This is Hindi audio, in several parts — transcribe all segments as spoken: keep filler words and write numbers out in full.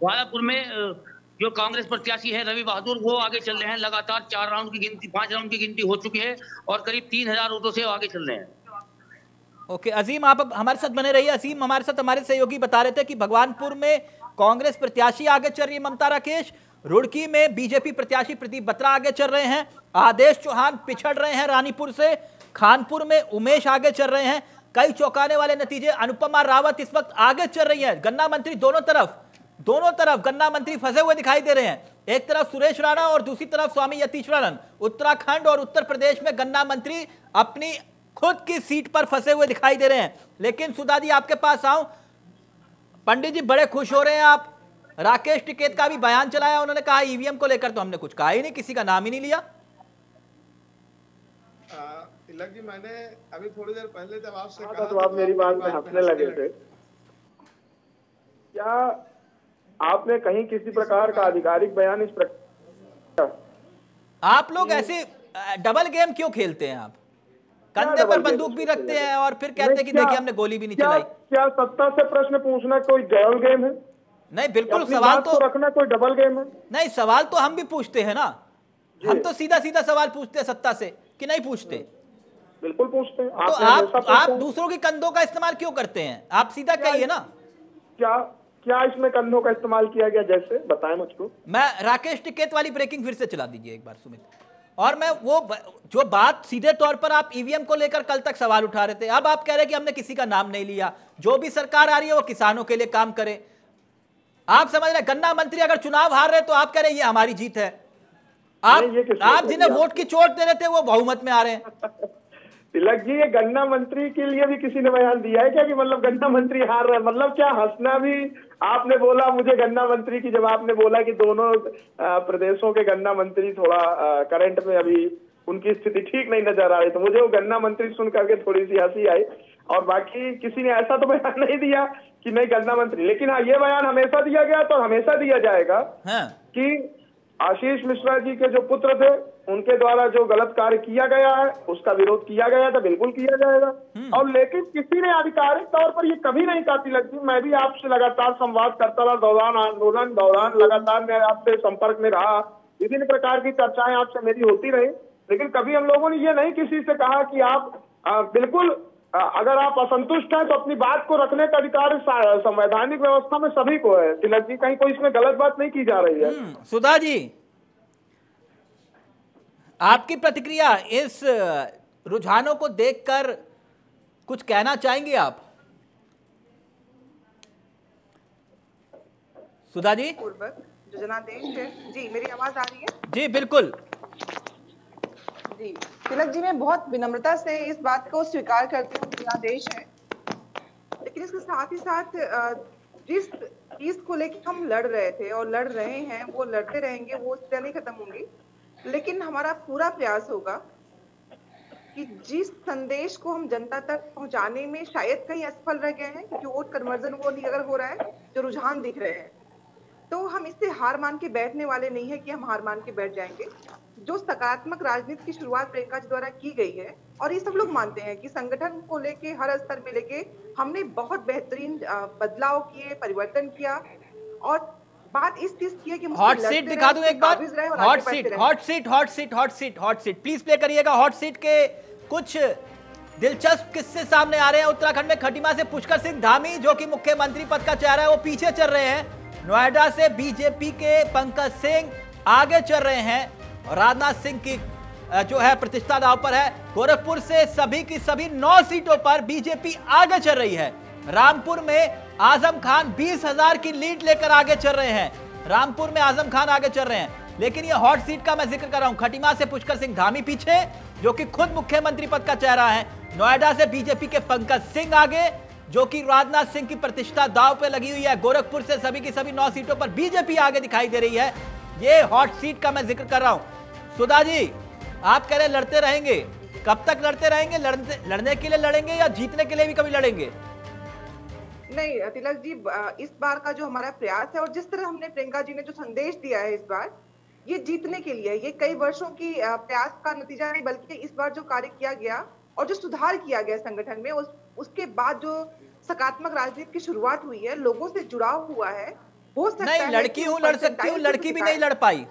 भागलपुर में जो कांग्रेस प्रत्याशी है रवि बहादुर, वो आगे चल रहे हैं। लगातार चार राउंड की गिनती, पांच राउंड की गिनती हो चुकी है और करीब तीन हजार वोटों से आगे चल रहे हैं। ओके अजीम, आप हमारे साथ बने रहिए। अजीम हमारे साथ हमारे सहयोगी बता रहे थे कि भगवानपुर में कांग्रेस प्रत्याशी आगे चल रही है ममता राकेश, रुड़की में बीजेपी प्रत्याशी प्रदीप बत्रा आगे चल रहे हैं, आदेश चौहान पिछड़ रहे हैं रानीपुर से, खानपुर में उमेश आगे चल रहे हैं। कई चौंकाने वाले नतीजे, अनुपमा रावत इस वक्त आगे चल रही है। गन्ना मंत्री दोनों तरफ दोनों तरफ गन्ना मंत्री फंसे हुए दिखाई दे रहे हैं। एक तरफ सुरेश राणा और दूसरी तरफ स्वामी यतीश्वरानंद। उत्तराखंड और उत्तर प्रदेश में गन्ना मंत्री अपनी खुद की सीट पर फंसे हुए दिखाई दे रहे हैं। लेकिन सुधा जी आपके पास आऊं, पंडित जी बड़े खुश हो रहे हैं आप। राकेश टिकैत का भी बयान चलाया, उन्होंने कहा ईवीएम को लेकर तो हमने कुछ कहा ही नहीं, किसी का नाम ही नहीं लिया। तिलक जी, मैंने अभी थोड़ी देर पहले जब आपसे कहा तो आप मेरी बात में हंसने लगे थे। क्या आपने कहीं किसी प्रकार का आधिकारिक बयान इस प्रकार? आप लोग ऐसे डबल गेम क्यों खेलते हैं? आप कंधे पर बंदूक भी रखते हैं और फिर कहते हैं कि देखिए हमने गोली भी नहीं चलाई। क्या सत्ता से प्रश्न पूछना कोई डबल गेम है? नहीं, बिल्कुल सवाल तो रखना कोई डबल गेम है नहीं। सवाल तो हम भी पूछते हैं ना, हम तो सीधा सीधा सवाल पूछते हैं सत्ता से, कि नहीं पूछते? बिल्कुल पूछते हैं। तो आप आप दूसरों के कंधों का इस्तेमाल क्यों करते हैं? आप सीधा कहिए ना। क्या क्या इसमें कंधों का इस्तेमाल किया गया, जैसे बताएं मुझको। मैं राकेश टिकैत वाली ब्रेकिंग फिर से चला दीजिए एक बार सुमित। और मैं वो जो बात सीधे तौर पर आप ईवीएम को लेकर कल तक सवाल उठा रहे थे, अब आप कह रहे हैं कि हमने किसी का नाम नहीं लिया। जो भी सरकार आ रही है वो किसानों के लिए काम करे। आप समझ रहे, गन्ना मंत्री अगर चुनाव हार रहे तो आप कह रहे हैं ये हमारी जीत है। आप आप जिन्हें वोट की चोट दे रहे थे वो बहुमत में आ रहे हैं। तिलक जी, ये गन्ना मंत्री के लिए भी किसी ने बयान दिया है क्या कि मतलब गन्ना मंत्री हार रहा है? मतलब क्या हंसना भी? आपने बोला मुझे गन्ना मंत्री की, जब आपने बोला कि दोनों प्रदेशों के गन्ना मंत्री थोड़ा करंट में अभी उनकी स्थिति ठीक नहीं नजर आ रही, तो मुझे वो गन्ना मंत्री सुन करके थोड़ी सी हंसी आई। और बाकी किसी ने ऐसा तो बयान नहीं दिया कि नहीं गन्ना मंत्री। लेकिन हाँ, ये बयान हमेशा दिया गया तो हमेशा दिया जाएगा हाँ। कि आशीष मिश्रा जी के जो पुत्र थे उनके द्वारा जो गलत कार्य किया गया है उसका विरोध किया गया था, बिल्कुल किया जाएगा। और लेकिन किसी ने आधिकारिक तौर पर ये कभी नहीं कहा। तिलक जी, मैं भी आपसे लगातार संवाद करता रहा, दौरान आंदोलन दौरान लगातार मैं आपसे संपर्क में रहा, विभिन्न प्रकार की चर्चाएं आपसे मेरी होती रही, लेकिन कभी हम लोगों ने ये नहीं किसी से कहा कि आप आ, बिल्कुल आ, अगर आप असंतुष्ट हैं तो अपनी बात को रखने का अधिकार संवैधानिक व्यवस्था में सभी को है। तिलक जी, कहीं कोई इसमें गलत बात नहीं की जा रही है। सुधा जी, आपकी प्रतिक्रिया इस रुझानों को देखकर कुछ कहना चाहेंगे आप? सुधा जी, पूर्वक जो जनादेश है जी, मेरी आवाज आ रही है? जी बिल्कुल जी। तिलक जी, मैं बहुत विनम्रता से इस बात को स्वीकार करती हूँ, जनादेश है, लेकिन इसके साथ ही साथ जिस चीज को लेकर हम लड़ रहे थे और लड़ रहे हैं वो लड़ते रहेंगे, वो इसलिए नहीं खत्म होंगी। लेकिन हमारा पूरा प्रयास होगा कि जिस संदेश को हम जनता तक पहुंचाने में शायद कहीं असफल रह गए हैं, क्योंकि वोट कन्वर्जन वो नहीं अगर हो रहा है जो रुझान दिख रहे हैं, तो हम इससे हार मान के बैठने वाले नहीं है कि हम हार मान के बैठ जाएंगे। जो सकारात्मक राजनीति की शुरुआत प्रियंका जी द्वारा की गई है, और ये सब लोग मानते हैं कि संगठन को लेके हर स्तर में लेके हमने बहुत बेहतरीन बदलाव किए, परिवर्तन किया। और बात इस चीज की है कि हॉट सीट दिखा दूं एक बार। Hot seat hot seat hot seat hot seat hot seat please play करिएगा। हॉट सीट के कुछ दिलचस्प किस्से सामने आ रहे हैं। उत्तराखंड में खटीमा से पुष्कर सिंह धामी, जो कि मुख्यमंत्री पद का चेहरा है, वो पीछे चल रहे हैं। नोएडा से बीजेपी के पंकज सिंह आगे चल रहे हैं, और राजनाथ सिंह की जो है प्रतिष्ठा दांव पर है। गोरखपुर से सभी की सभी नौ सीटों पर बीजेपी आगे चल रही है। रामपुर में आजम खान बीस हजार की लीड लेकर आगे चल रहे हैं। रामपुर में आजम खान आगे चल रहे हैं। लेकिन ये हॉट सीट का मैं जिक्र कर रहा हूं, खटीमा से पुष्कर सिंह धामी पीछे, जो कि खुद मुख्यमंत्री पद का चेहरा है। नोएडा से बीजेपी के पंकज सिंह आगे, जो कि राजनाथ सिंह की प्रतिष्ठा दांव पे लगी हुई है। गोरखपुर से सभी की सभी नौ सीटों पर बीजेपी आगे दिखाई दे रही है। ये हॉट सीट का मैं जिक्र कर रहा हूं। सुधा जी, आप कह रहे लड़ते रहेंगे, कब तक लड़ते रहेंगे? लड़ने लड़ने के लिए लड़ेंगे या जीतने के लिए भी कभी लड़ेंगे? नहीं तिलक जी, इस बार का जो हमारा प्रयास है और जिस तरह हमने प्रियंका जी ने जो संदेश दिया है इस बार, ये जीतने के लिए, ये कई वर्षों की प्रयास का नतीजा नहीं, बल्कि इस बार जो कार्य किया गया और जो सुधार किया गया संगठन में, उस उसके बाद जो सकारात्मक राजनीति की शुरुआत हुई है, लोगों से जुड़ाव हुआ है, हो सकता नहीं, है लड़की हूँ, लड़ सकती हूँ, लड़की भी नहीं लड़ पाई।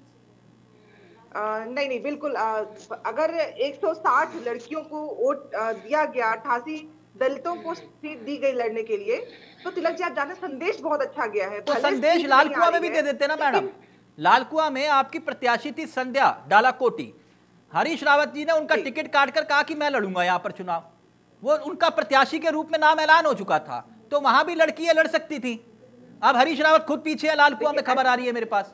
आ, नहीं नहीं बिल्कुल, आ, अगर एक सौ साठ लड़कियों को वोट आ, दिया गया, अठासी दलितों को सीट दी गई लड़ने के लिए, तो तिलक जी आप जानते संदेश बहुत अच्छा गया है। तो संदेश लालकुआ में भी दे देते ना मैडम। लालकुआ में आपकी प्रत्याशी थी संध्या डालाकोटी, हरीश रावत जी ने उनका टिकट काटकर कहा कि मैं लड़ूंगा यहाँ पर चुनाव, वो उनका प्रत्याशी के रूप में नाम ऐलान हो चुका था, तो वहां भी लड़कियां लड़ सकती थी। अब हरीश रावत खुद पीछे है, लालकुआ में खबर आ रही है मेरे पास।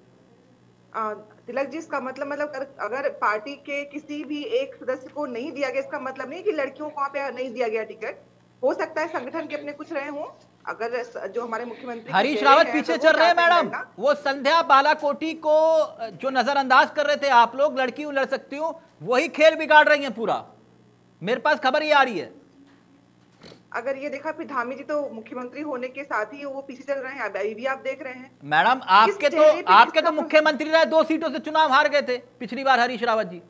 आ, तिलक जी इसका मतलब मतलब अगर, अगर पार्टी के किसी भी एक सदस्य को नहीं दिया गया, इसका मतलब नहीं कि लड़कियों को वहां पे नहीं दिया गया टिकट। हो सकता है संगठन के अपने कुछ रहे हों, अगर जो हमारे मुख्यमंत्री हरीश रावत पीछे चल रहे हैं मैडम, वो संध्या बालाकोटी को जो नजरअंदाज कर रहे थे आप लोग, लड़की लड़ सकती हूँ, वही खेल बिगाड़ रही है पूरा। मेरे पास खबर ये आ रही है। अगर ये देखा फिर धामी जी तो मुख्यमंत्री होने के साथ ही वो पीछे चल रहे हैं, अभी भी आप देख रहे हैं। मैडम आपके तो आपके तो मुख्यमंत्री रहे, दो सीटों से चुनाव हार गए थे पिछली बार हरीश रावत जी।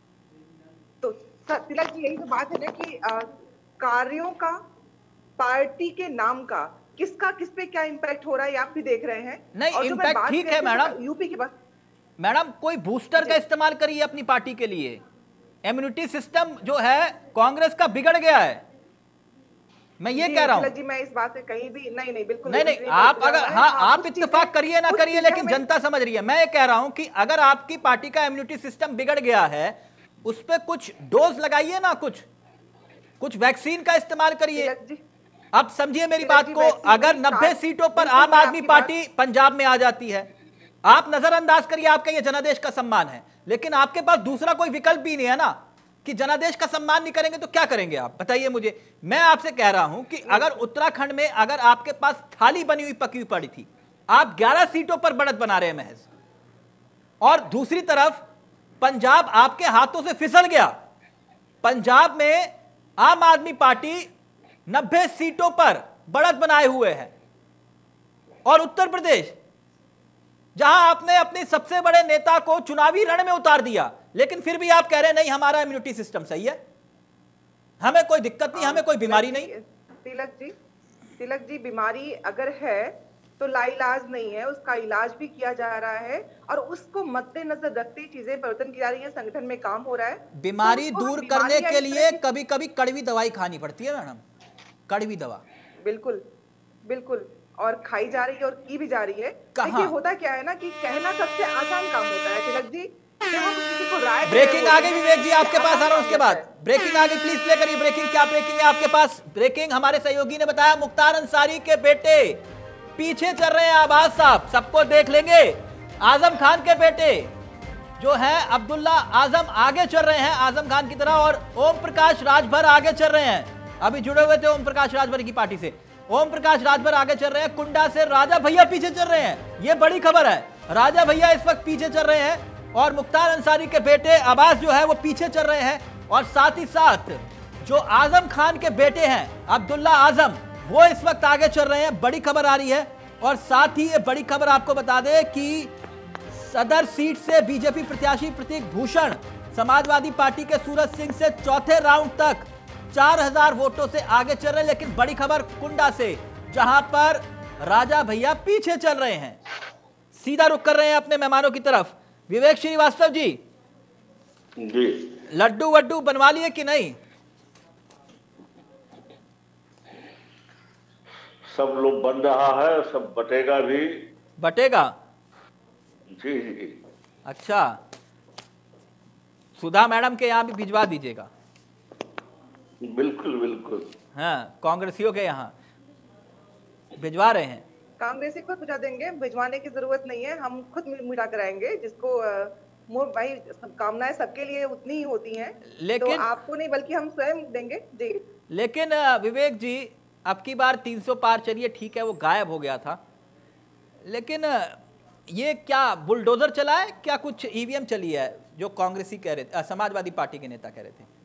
तो तिलक जी यही तो बात है ना कि आ, कार्यों का, पार्टी के नाम का, किसका किस पे क्या इम्पैक्ट हो रहा है आप भी देख रहे हैं। नहीं इम्पैक्ट ठीक है मैडम, यूपी के बाद मैडम कोई बूस्टर का इस्तेमाल करिए अपनी पार्टी के लिए। इम्यूनिटी सिस्टम जो है कांग्रेस का बिगड़ गया है, मैं ये कह रहा हूं जी। मैं इस बात से कहीं भी नहीं नहीं बिल्कुल नहीं नहीं, आप अगर हाँ आप इत्तेफाक करिए ना करिए, लेकिन जनता समझ रही है। मैं ये कह रहा हूं कि अगर आपकी पार्टी का इम्यूनिटी सिस्टम बिगड़ गया है, उस पर कुछ डोज लगाइए ना, कुछ कुछ वैक्सीन का इस्तेमाल करिए। अब समझिए मेरी बात को, अगर नब्बे सीटों पर आम आदमी पार्टी पंजाब में आ जाती है, आप नजरअंदाज करिए, आपका ये जनादेश का सम्मान है, लेकिन आपके पास दूसरा कोई विकल्प भी नहीं है ना कि जनादेश का सम्मान नहीं करेंगे तो क्या करेंगे आप बताइए मुझे। मैं आपसे कह रहा हूं कि अगर उत्तराखंड में अगर आपके पास थाली बनी हुई पकी हुई पड़ी थी, आप ग्यारह सीटों पर बढ़त बना रहे हैं महज, और दूसरी तरफ पंजाब आपके हाथों से फिसल गया। पंजाब में आम आदमी पार्टी नब्बे सीटों पर बढ़त बनाए हुए है, और उत्तर प्रदेश जहां आपने अपने सबसे बड़े नेता को चुनावी रण में उतार दिया, लेकिन फिर भी आप कह रहे हैं नहीं हमारा इम्यूनिटी सिस्टम सही है, हमें कोई दिक्कत नहीं, हमें कोई बीमारी नहीं। तिलक जी तिलक जी बीमारी अगर है तो लाइलाज नहीं है, उसका इलाज भी किया जा रहा है, और उसको मद्देनजर रखते ही चीजें परिवर्तन की जा रही है, संगठन में काम हो रहा है। बीमारी तो दूर करने के लिए कभी कभी कड़वी दवाई खानी पड़ती है मैडम, कड़वी दवा। बिल्कुल बिल्कुल, और खाई जा रही है और की भी जा रही है। देखिए होता क्या है ना कि कहना सबसे आसान काम होता है तिलक जी। ब्रेकिंग आ गई विवेक जी, आपके पास आ रहा हूं उसके बाद। ब्रेकिंग आ गई, प्लीज प्ले करिए ब्रेकिंग। क्या ब्रेकिंग है आपके पास? ब्रेकिंग हमारे सहयोगी ने बताया, मुख्तार अंसारी के बेटे पीछे चल रहे हैं आवाज साहब, सबको देख लेंगे। आजम खान के बेटे जो है अब्दुल्ला आजम आगे चल रहे हैं आजम खान की तरह, और ओम प्रकाश राजभर आगे चल रहे हैं। अभी जुड़े हुए थे ओम प्रकाश राजभर की पार्टी से, ओम प्रकाश राजभर आगे चल रहे हैं। कुंडा से राजा भैया पीछे चल रहे हैं, ये बड़ी खबर है। राजा भैया इस वक्त पीछे चल रहे हैं, और मुख्तार अंसारी के बेटे अब्बास जो है वो पीछे चल रहे हैं, और साथ ही साथ जो आजम खान के बेटे हैं अब्दुल्ला आजम, वो इस वक्त आगे चल रहे हैं। बड़ी खबर आ रही है। और साथ ही ये बड़ी खबर आपको बता दें कि सदर सीट से बीजेपी प्रत्याशी प्रतीक भूषण समाजवादी पार्टी के सूरज सिंह से चौथे राउंड तक चार हजार वोटों से आगे चल रहे हैं। लेकिन बड़ी खबर कुंडा से, जहां पर राजा भैया पीछे चल रहे हैं। सीधा रुख कर रहे हैं अपने मेहमानों की तरफ। विवेक श्रीवास्तव जी, जी लड्डू वड्डू बनवा लिए कि नहीं? सब लोग बन रहा है, सब बटेगा भी। बटेगा? जी जी। अच्छा, सुधा मैडम के यहाँ भी भिजवा दीजिएगा। बिल्कुल बिल्कुल। हाँ, कांग्रेसियों के यहाँ भिजवा रहे हैं। कांग्रेसी को पहुंचा देंगे, भिजवाने की जरूरत नहीं है, हम खुद मिला कराएंगे। जिसको भाई कामनाएं सबके लिए उतनी ही होती हैं, लेकिन तो आपको नहीं बल्कि हम स्वयं देंगे जी। लेकिन विवेक जी, अब की बार तीन सौ पार चलिए ठीक है, वो गायब हो गया था, लेकिन ये क्या बुलडोजर चला है, क्या कुछ ईवीएम चली है जो कांग्रेसी कह रहे थे, समाजवादी पार्टी के नेता कह रहे थे?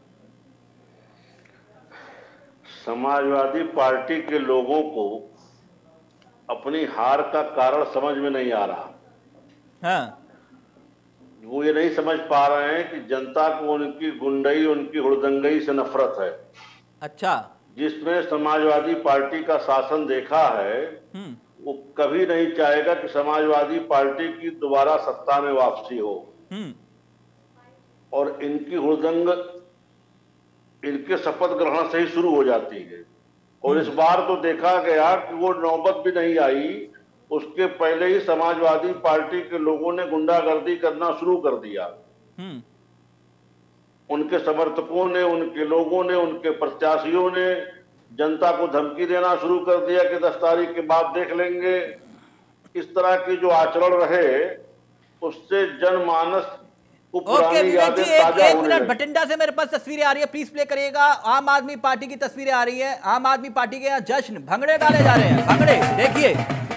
समाजवादी पार्टी के लोगों को अपनी हार का कारण समझ में नहीं आ रहा। हाँ, वो ये नहीं समझ पा रहे हैं कि जनता को उनकी गुंडई, उनकी हुड़दंगई से नफरत है। अच्छा। जिसमें समाजवादी पार्टी का शासन देखा है, वो कभी नहीं चाहेगा कि समाजवादी पार्टी की दोबारा सत्ता में वापसी हो। और इनकी हुड़दंग इनके शपथ ग्रहण से ही शुरू हो जाती है। और इस बार तो देखा गया कि वो नौबत भी नहीं आई, उसके पहले ही समाजवादी पार्टी के लोगों ने गुंडागर्दी करना शुरू कर दिया। उनके समर्थकों ने, उनके लोगों ने, उनके प्रत्याशियों ने जनता को धमकी देना शुरू कर दिया कि दस तारीख के बाद देख लेंगे। इस तरह की जो आचरण रहे उससे जनमानस को पुरानी ओके यादें एक, ताजा एक होने मिनट, लगी। बठिंडा से मेरे पास तस्वीरें आ रही है, प्लीज प्ले करिएगा। आम आदमी पार्टी की तस्वीरें आ रही है। आम आदमी पार्टी के यहाँ जश्न भंगड़े डाले जा रहे हैं, भंगड़े देखिए।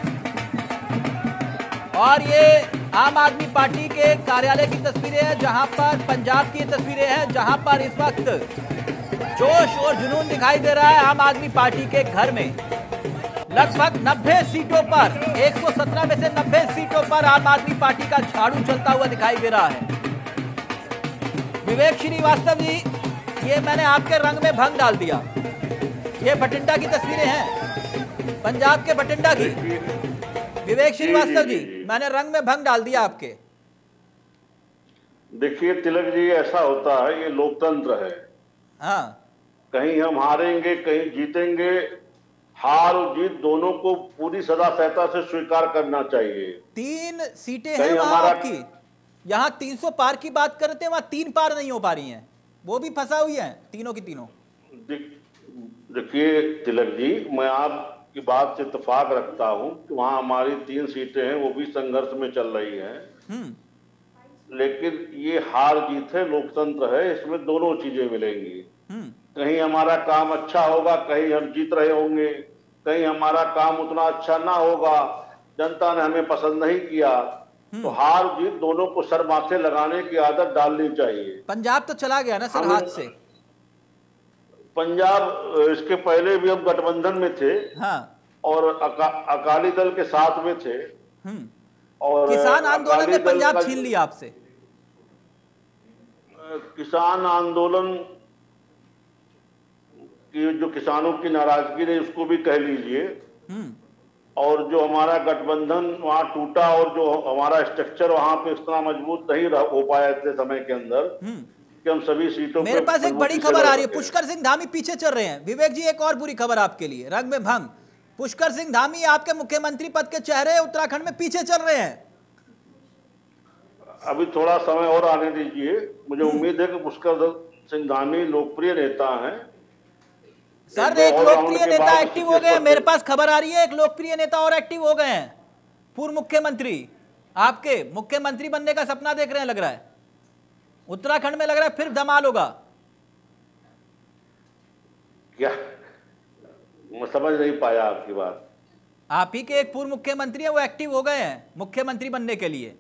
और ये आम आदमी पार्टी के कार्यालय की तस्वीरें हैं, जहां पर पंजाब की तस्वीरें हैं, जहां पर इस वक्त जोश और जुनून दिखाई दे रहा है आम आदमी पार्टी के घर में। लगभग नब्बे सीटों पर, एक सौ सत्रह में से नब्बे सीटों पर आम आदमी पार्टी का झाड़ू चलता हुआ दिखाई दे रहा है। विवेक श्रीवास्तव जी, ये मैंने आपके रंग में भंग डाल दिया। ये बठिंडा की तस्वीरें हैं, पंजाब के बठिंडा की। विवेक श्रीवास्तव जी, मैंने रंग में भंग डाल दिया आपके। देखिए तिलक जी, ऐसा होता है, ये लोकतंत्र है। हाँ, कहीं हम हारेंगे, कहीं जीतेंगे। हार और जीत दोनों को पूरी सदा सहता से स्वीकार करना चाहिए। तीन सीटें हैं वहां हमारा... आपकी। यहाँ तीन सौ पार की बात करते हैं, वहां तीन पार नहीं हो पा रही हैं, वो भी फंसा हुई हैं तीनों की तीनों। देखिए तिलक जी, मैं आपकी बात से इत्तेफाक रखता हूं कि वहां हमारी तीन सीटें हैं, वो भी संघर्ष में चल रही हैं। लेकिन ये हार जीत है, लोकतंत्र है, इसमें दोनों चीजें मिलेंगी। कहीं हमारा काम अच्छा होगा, कहीं हम जीत रहे होंगे, कहीं हमारा काम उतना अच्छा ना होगा, जनता ने हमें पसंद नहीं किया। तो हार जीत दोनों को सर माथे लगाने की आदत डालनी चाहिए। पंजाब तो चला गया ना सर हाथ से। पंजाब, इसके पहले भी हम गठबंधन में थे। हाँ। और अका, अकाली दल के साथ में थे। और किसान आंदोलन ने पंजाब छीन लिया आपसे। किसान आंदोलन की जो किसानों की नाराजगी रही उसको भी कह लीजिए। और जो हमारा गठबंधन वहां टूटा और जो हमारा स्ट्रक्चर वहां पे इतना मजबूत नहीं हो पाया इतने समय के अंदर कि हम सभी सीटों मेरे पास एक बड़ी खबर आ रही है, पुष्कर सिंह धामी पीछे चल रहे हैं। विवेक जी, एक और बुरी खबर आपके लिए, रंग में भंग। पुष्कर सिंह धामी आपके मुख्यमंत्री पद के चेहरे उत्तराखंड में पीछे चल रहे हैं। अभी थोड़ा समय और आने दीजिए, मुझे उम्मीद है कि पुष्कर सिंह धामी लोकप्रिय नेता हैं। सर एक लोकप्रिय नेता एक्टिव हो गए, मेरे पास खबर आ रही है, एक लोकप्रिय नेता और एक्टिव हो गए हैं। पूर्व मुख्यमंत्री आपके मुख्यमंत्री बनने का सपना देख रहे हैं, लग रहा है उत्तराखंड में, लग रहा है फिर धमाल होगा। क्या? मैं समझ नहीं पाया आपकी बात। आप ही के एक पूर्व मुख्यमंत्री है, वो एक्टिव हो गए हैं मुख्यमंत्री बनने के लिए।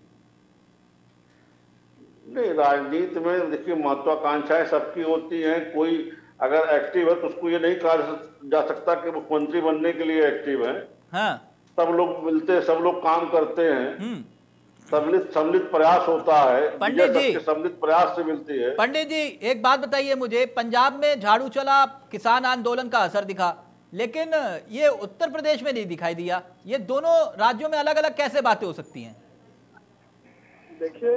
नहीं, राजनीति में देखिए महत्वाकांक्षाएं सबकी होती हैं। कोई अगर एक्टिव है तो उसको ये नहीं कहा जा सकता कि मुख्यमंत्री बनने के लिए एक्टिव है। हाँ। सब लोग मिलते हैं, सब लोग काम करते हैं, सम्मिलित सम्मिलित प्रयास होता है। पंडित जी, सम्मिलित प्रयास से मिलती है। पंडित जी एक बात बताइए मुझे, पंजाब में झाड़ू चला, किसान आंदोलन का असर दिखा, लेकिन ये उत्तर प्रदेश में नहीं दिखाई दिया। ये दोनों राज्यों में अलग अलग कैसे बातें हो सकती हैं? देखिए